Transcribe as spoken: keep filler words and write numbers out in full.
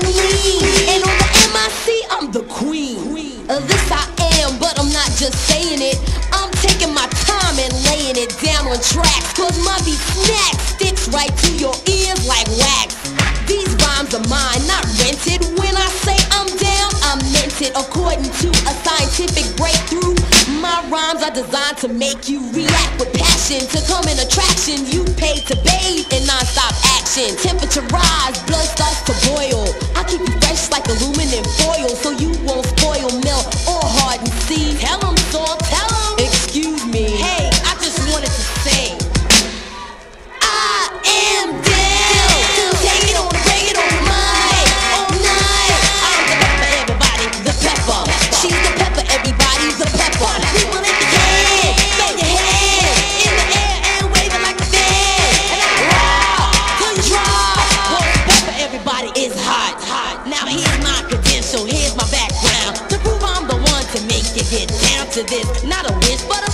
and lean. And on the M I C, I'm the queen. Uh, this I am, but I'm not just saying it. I'm taking my time and laying it down on tracks. Cause my beat snack sticks right to your ears like wax. These rhymes are mine, not rented. When I say I'm down, I meant it. According to a scientific breakthrough, my rhymes are designed to make you react with passion. To come in attraction, you pay to bathe in non-stop action. Temperature rise, blood starts to boil. I keep you fresh like aluminum foil, so you won't spoil, melt, or harden. See, tell 'em, so tell 'em. Excuse me, hey, I just wanted to say I am down to take it on, bring it on the mic all night. I'm the pepper, everybody, the pepper. She's the pepper, everybody, the pepper. We want it to head, throw your head in the air and wave it like a fan. And I rock till you drop. Well, the pepper, everybody, is hot, hot. Now here's my credential, here's my background. To prove I'm the one to make you get down to this. Not a wish, but a